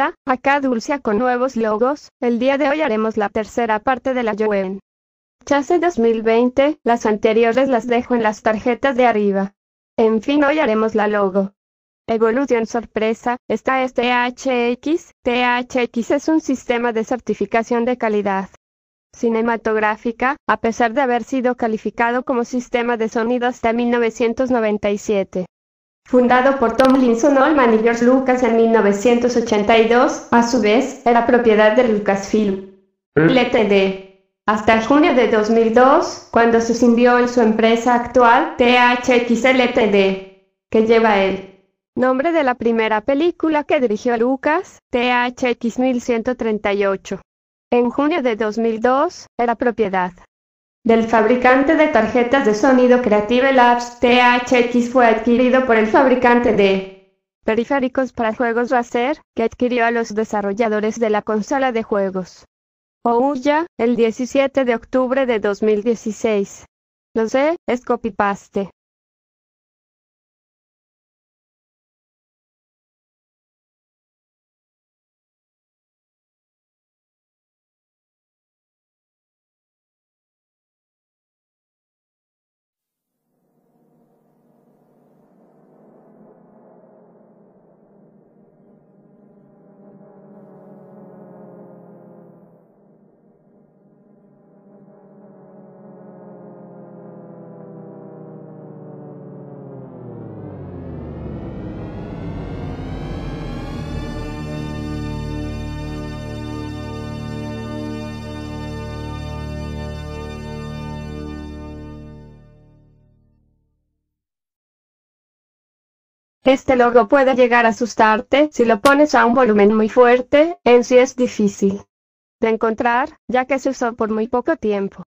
Hola, acá Dulcia con nuevos logos. El día de hoy haremos la tercera parte de la Joen Chase 2020, las anteriores las dejo en las tarjetas de arriba. En fin, hoy haremos la logo. Evolución sorpresa, esta es THX. THX es un sistema de certificación de calidad cinematográfica, a pesar de haber sido calificado como sistema de sonido hasta 1997. Fundado por Tomlinson Allman y George Lucas en 1982, a su vez, era propiedad de Lucasfilm Ltd. Hasta junio de 2002, cuando se cindió en su empresa actual, THX Ltd., que lleva el nombre de la primera película que dirigió Lucas, THX 1138. En junio de 2002, era propiedad del fabricante de tarjetas de sonido Creative Labs. THX fue adquirido por el fabricante de periféricos para juegos Razer, que adquirió a los desarrolladores de la consola de juegos Ouya, el 17 de octubre de 2016. Lo sé, es copy-paste. Este logo puede llegar a asustarte si lo pones a un volumen muy fuerte. En sí es difícil de encontrar, ya que se usó por muy poco tiempo.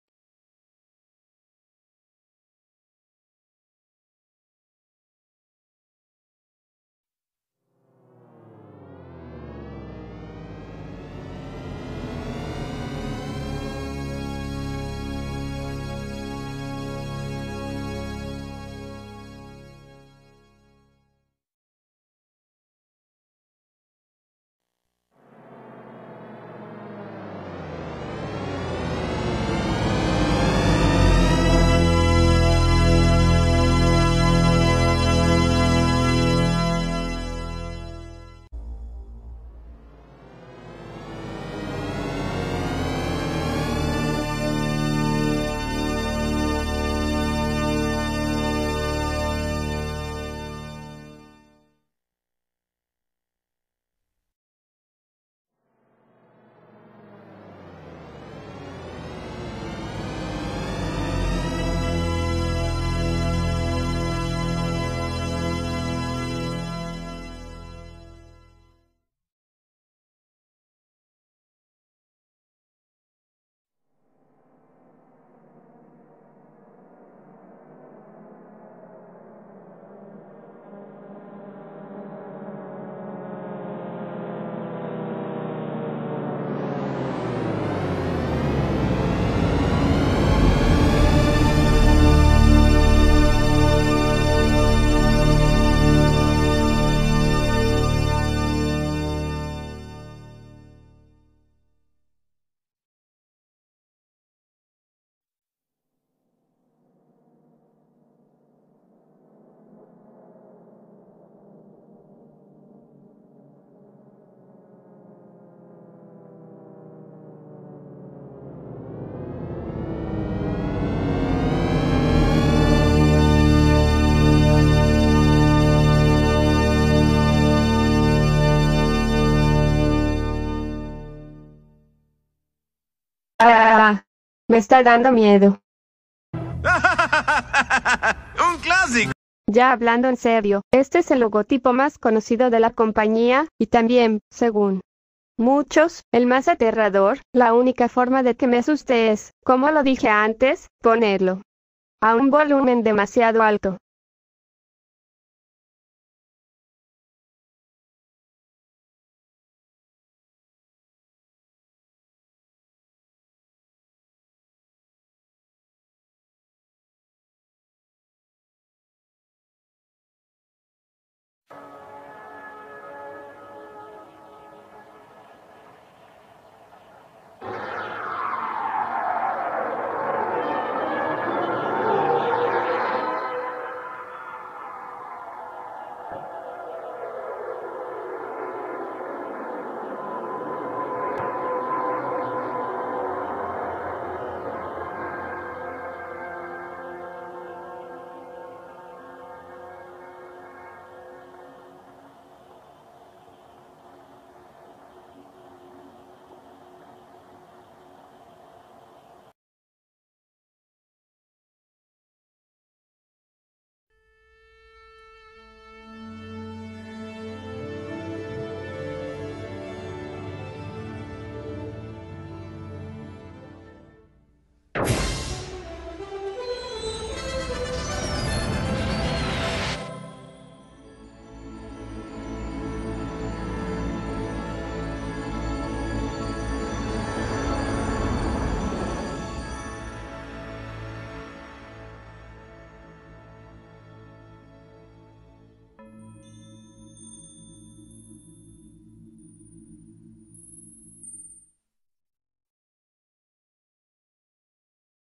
Me está dando miedo. ¡Un clásico! Ya hablando en serio, este es el logotipo más conocido de la compañía, y también, según muchos, el más aterrador. La única forma de que me asuste es, como lo dije antes, ponerlo a un volumen demasiado alto.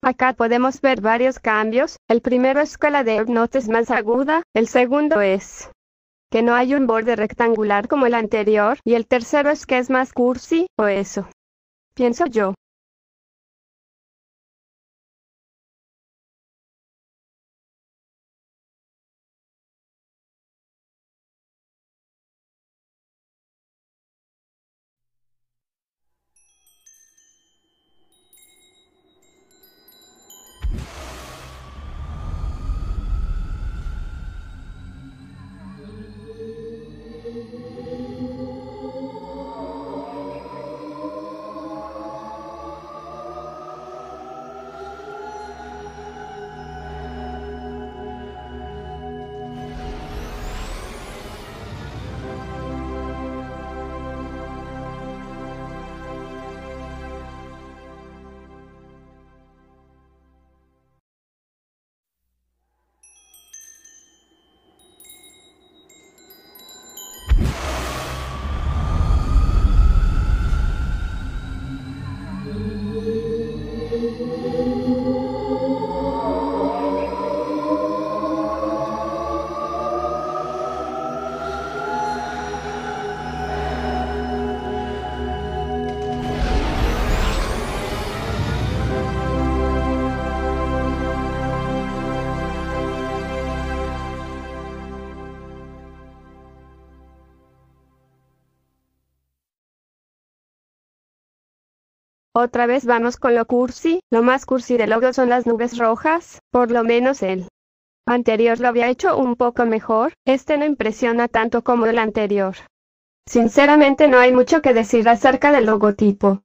Acá podemos ver varios cambios. El primero es que la de Note es más aguda, el segundo es que no hay un borde rectangular como el anterior, y el tercero es que es más cursi, o eso pienso yo. Otra vez vamos con lo cursi. Lo más cursi del logo son las nubes rojas, por lo menos el anterior lo había hecho un poco mejor. Este no impresiona tanto como el anterior. Sinceramente no hay mucho que decir acerca del logotipo.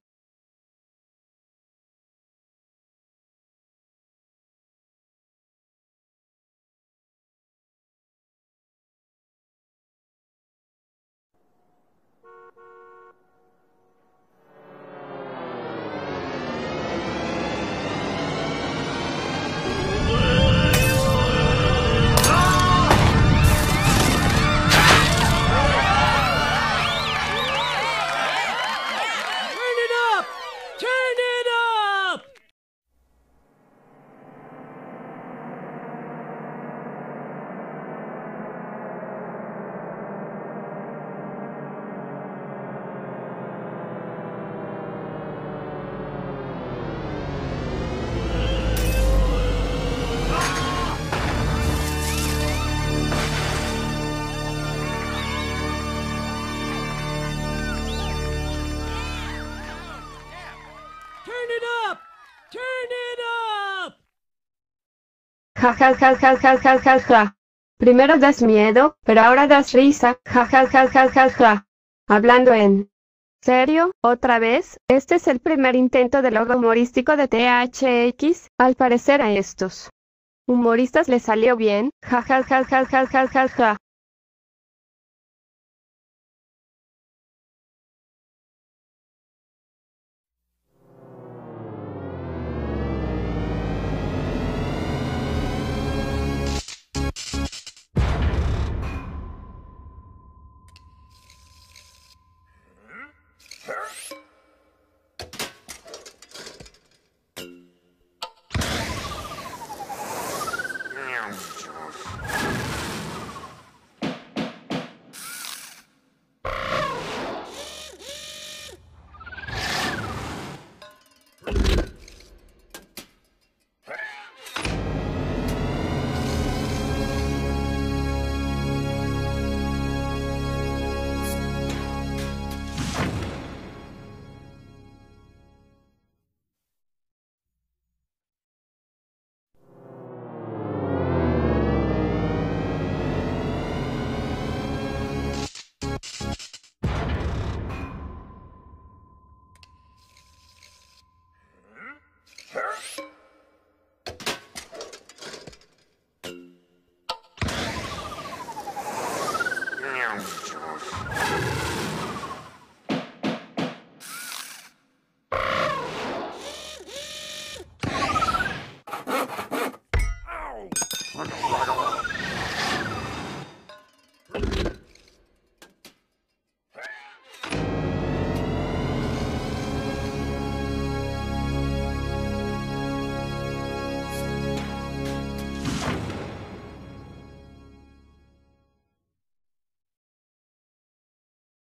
Ja ja ja ja ja ja ja ja. Primero das miedo, pero ahora das risa. Ja ja ja ja ja ja. Hablando en serio, otra vez, este es el primer intento de logo humorístico de THX. Al parecer a estos humoristas les salió bien. Ja ja ja ja ja ja ja ja.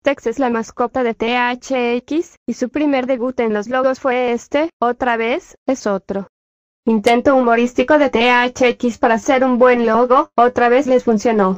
Tex es la mascota de THX, y su primer debut en los logos fue este, otra vez, es otro intento humorístico de THX para hacer un buen logo, otra vez les funcionó.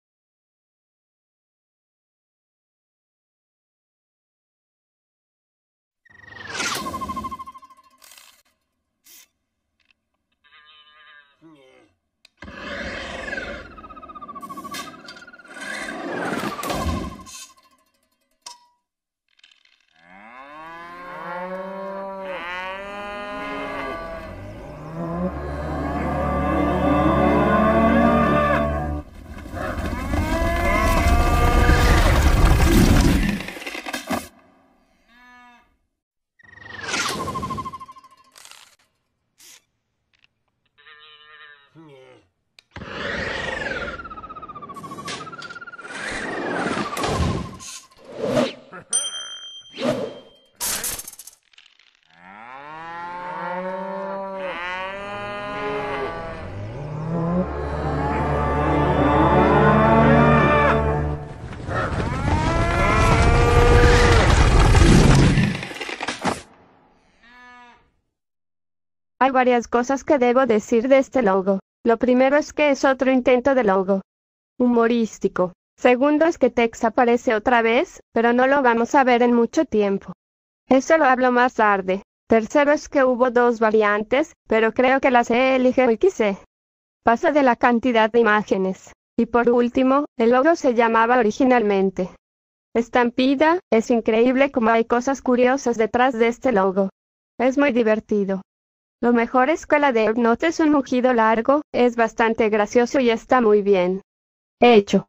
Hay varias cosas que debo decir de este logo. Lo primero es que es otro intento de logo humorístico. Segundo es que Tex aparece otra vez, pero no lo vamos a ver en mucho tiempo. Eso lo hablo más tarde. Tercero es que hubo dos variantes, pero creo que las elige XC. Pasa de la cantidad de imágenes. Y por último, el logo se llamaba originalmente Estampida. Es increíble cómo hay cosas curiosas detrás de este logo. Es muy divertido. Lo mejor es que la de Note es un mugido largo, es bastante gracioso y está muy bien hecho.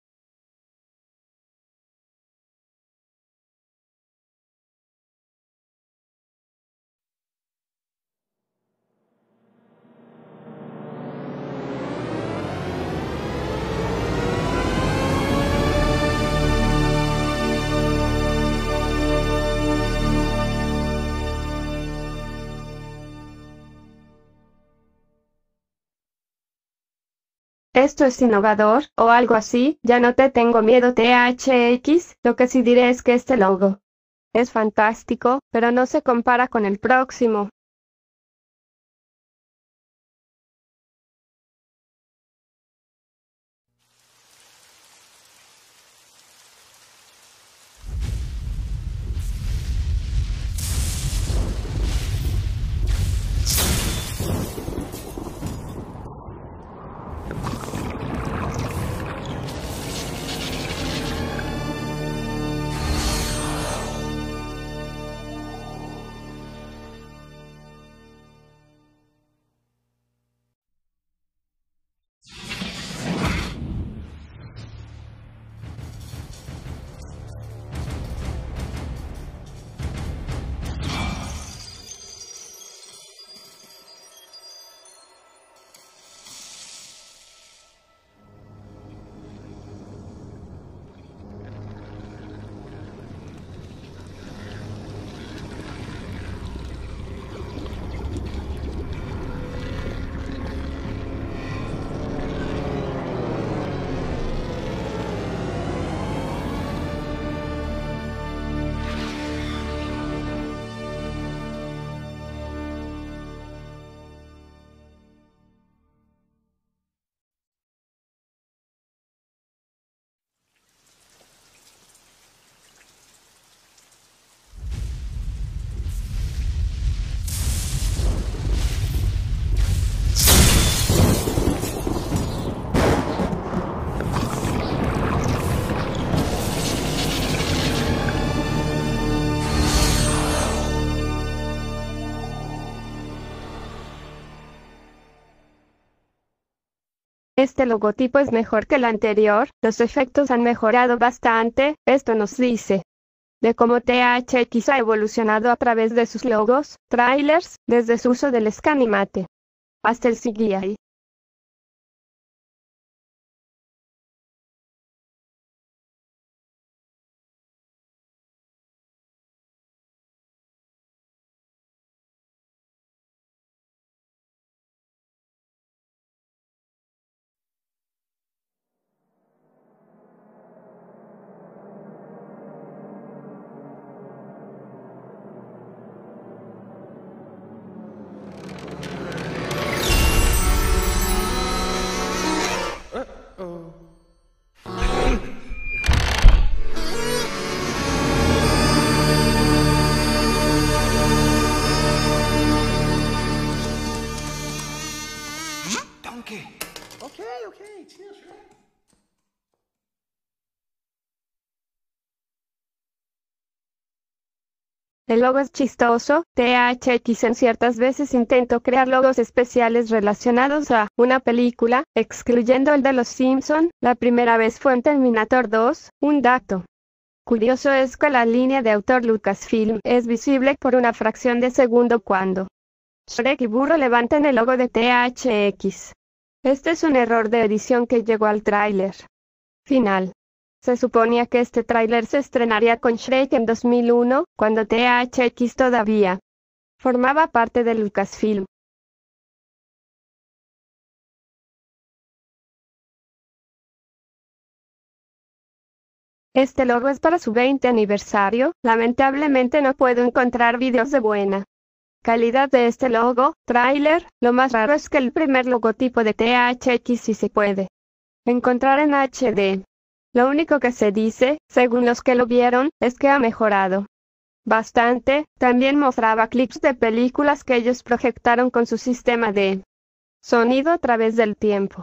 Esto es innovador, o algo así, ya no te tengo miedo THX, lo que sí diré es que este logo es fantástico, pero no se compara con el próximo. Este logotipo es mejor que el anterior, los efectos han mejorado bastante, esto nos dice de cómo THX ha evolucionado a través de sus logos, trailers, desde su uso del Scanimate hasta el CGI. okay, chill, Shrek. El logo es chistoso. THX en ciertas veces intentó crear logos especiales relacionados a una película, excluyendo el de Los Simpson. La primera vez fue en Terminator 2. Un dato curioso es que la línea de autor Lucasfilm es visible por una fracción de segundo cuando Shrek y Burro levantan el logo de THX. Este es un error de edición que llegó al tráiler final. Se suponía que este tráiler se estrenaría con Shrek en 2001, cuando THX todavía formaba parte de Lucasfilm. Este logo es para su 20 aniversario. Lamentablemente no puedo encontrar videos de buena calidad de este logo, tráiler. Lo más raro es que el primer logotipo de THX sí se puede encontrar en HD. Lo único que se dice, según los que lo vieron, es que ha mejorado bastante. También mostraba clips de películas que ellos proyectaron con su sistema de sonido a través del tiempo.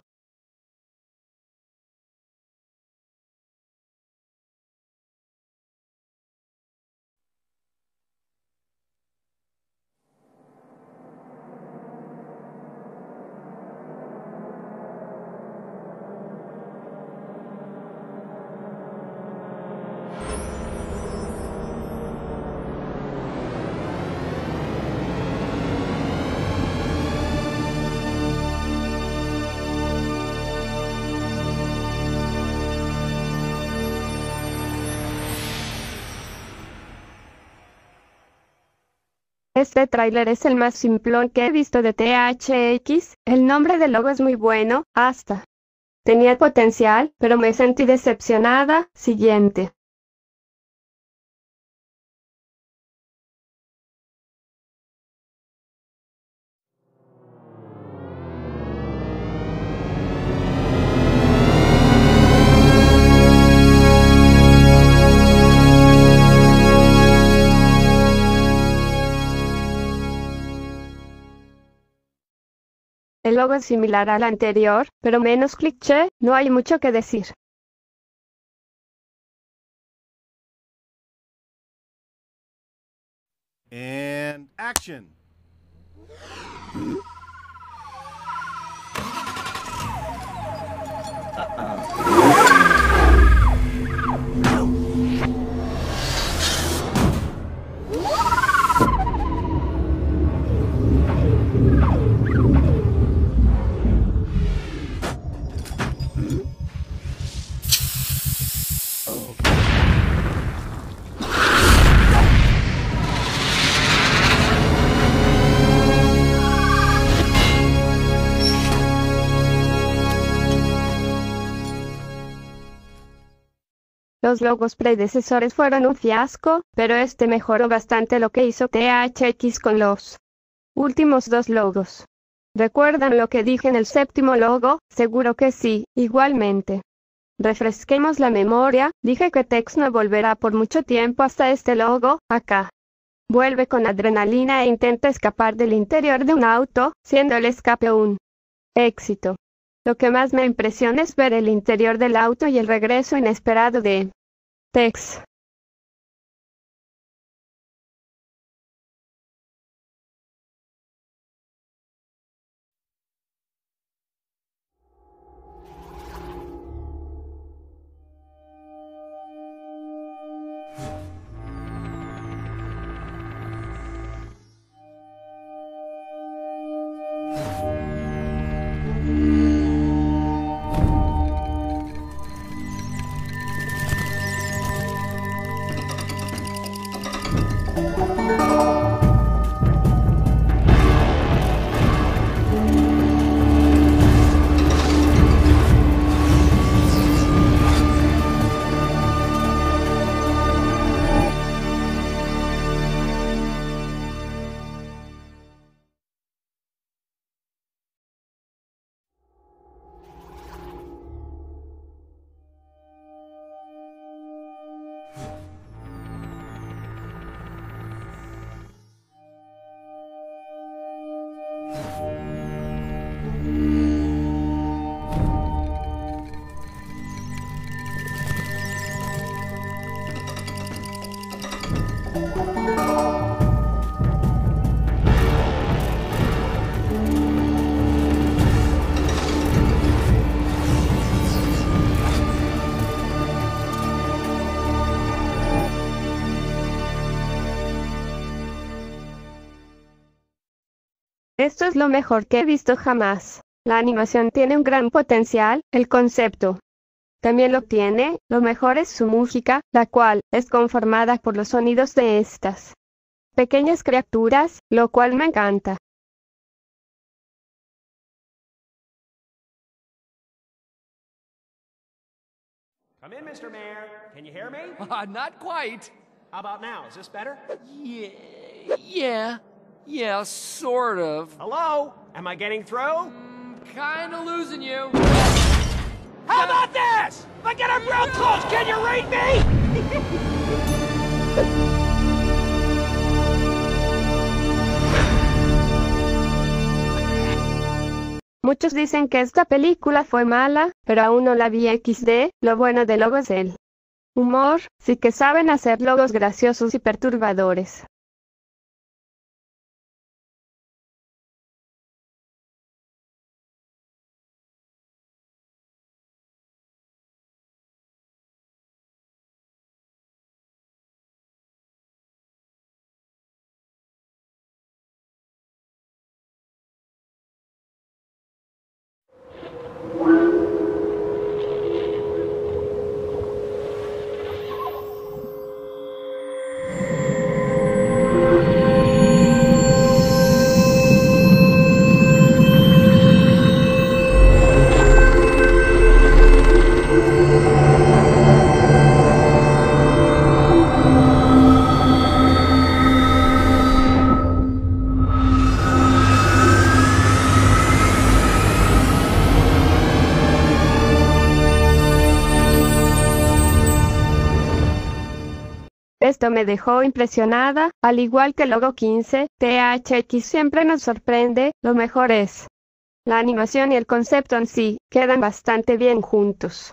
Este tráiler es el más simplón que he visto de THX. El nombre del logo es muy bueno, hasta tenía potencial, pero me sentí decepcionada. Siguiente. El logo es similar al anterior, pero menos cliché. No hay mucho que decir. And action. Los logos predecesores fueron un fiasco, pero este mejoró bastante lo que hizo THX con los últimos dos logos. ¿Recuerdan lo que dije en el séptimo logo? Seguro que sí. Igualmente, refresquemos la memoria. Dije que Tex no volverá por mucho tiempo hasta este logo. Acá vuelve con adrenalina e intenta escapar del interior de un auto, siendo el escape un éxito. Lo que más me impresiona es ver el interior del auto y el regreso inesperado de Tex. Esto es lo mejor que he visto jamás. La animación tiene un gran potencial, el concepto también lo tiene, lo mejor es su música, la cual es conformada por los sonidos de estas pequeñas criaturas, lo cual me encanta. Come in, Mr. Mayor. Can you hear me? Not quite. How about now? Is this better? Yeah, sort of. Hello? Am I getting through? Kinda losing you. How about this? If I get up real close, can you read me? Muchos dicen que esta película fue mala, pero aún no la vi XD, lo bueno de Logo es el humor, sí que saben hacer logos graciosos y perturbadores. Esto me dejó impresionada, al igual que Logo 15, THX siempre nos sorprende, lo mejor es la animación y el concepto en sí, quedan bastante bien juntos.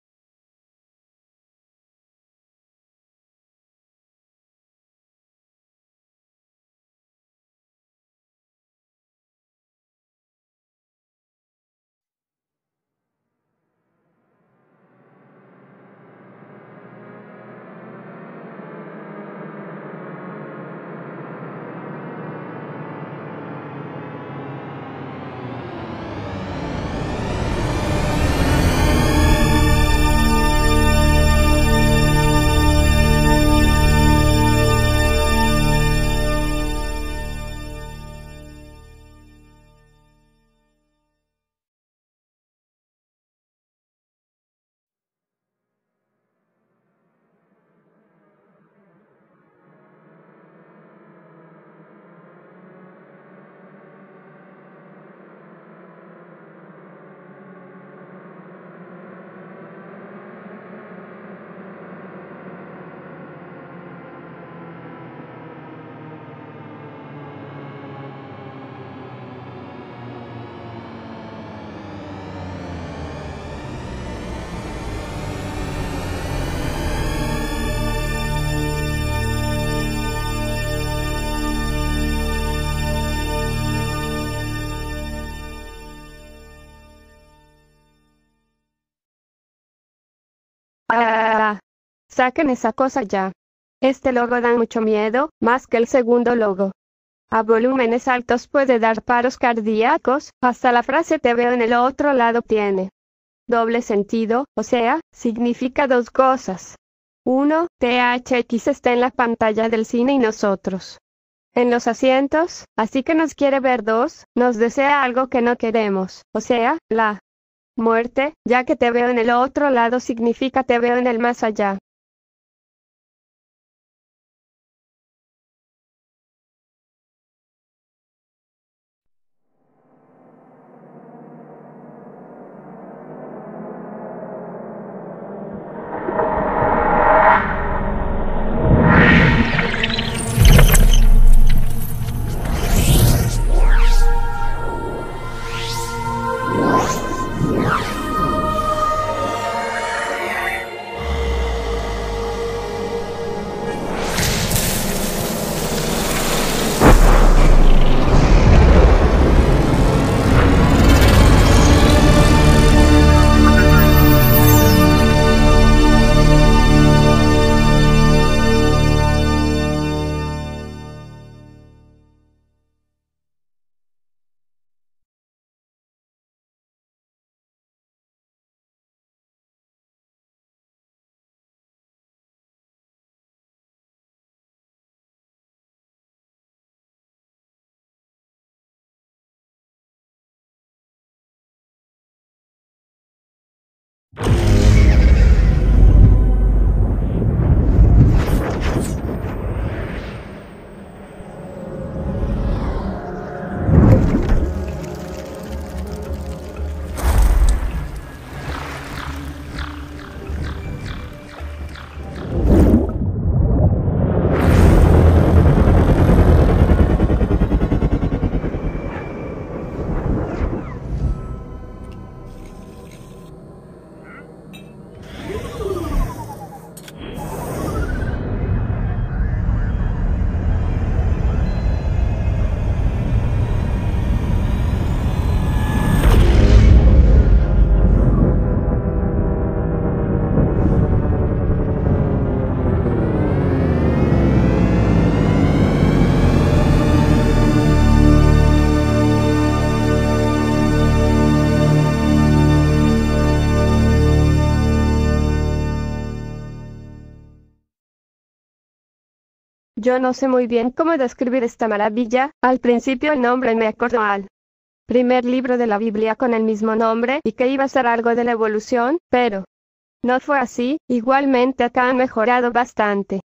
Saquen esa cosa ya. Este logo da mucho miedo, más que el segundo logo. A volúmenes altos puede dar paros cardíacos, hasta la frase "te veo en el otro lado" tiene doble sentido, o sea, significa dos cosas. 1. THX está en la pantalla del cine y nosotros en los asientos, así que nos quiere ver. 2. Nos desea algo que no queremos, o sea, la muerte, ya que "te veo en el otro lado" significa "te veo en el más allá". Yo no sé muy bien cómo describir esta maravilla. Al principio el nombre me acordó al primer libro de la Biblia con el mismo nombre y que iba a ser algo de la evolución, pero no fue así. Igualmente acá han mejorado bastante.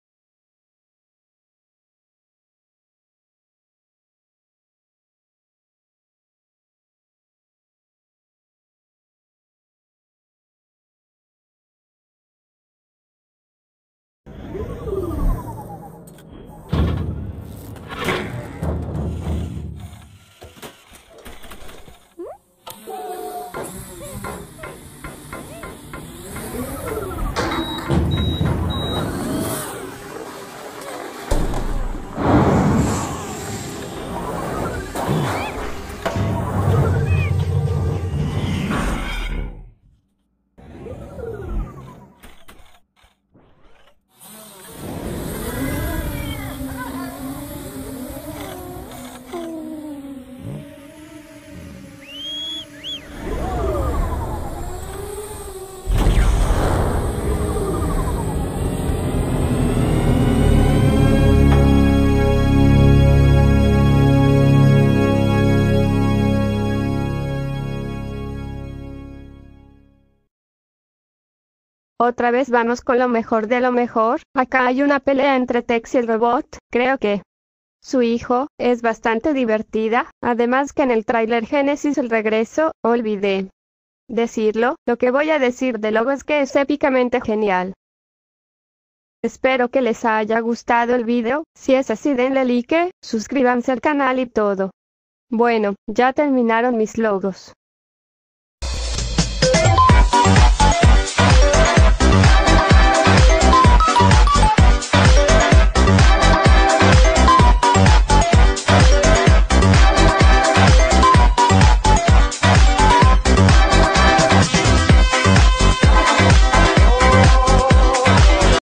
Otra vez vamos con lo mejor de lo mejor. Acá hay una pelea entre Tex y el robot. Creo que su hijo es bastante divertida. Además que en el tráiler Génesis el regreso, olvidé decirlo. Lo que voy a decir de Logo es que es épicamente genial. Espero que les haya gustado el video. Si es así, denle like, suscríbanse al canal y todo. Bueno, ya terminaron mis logos.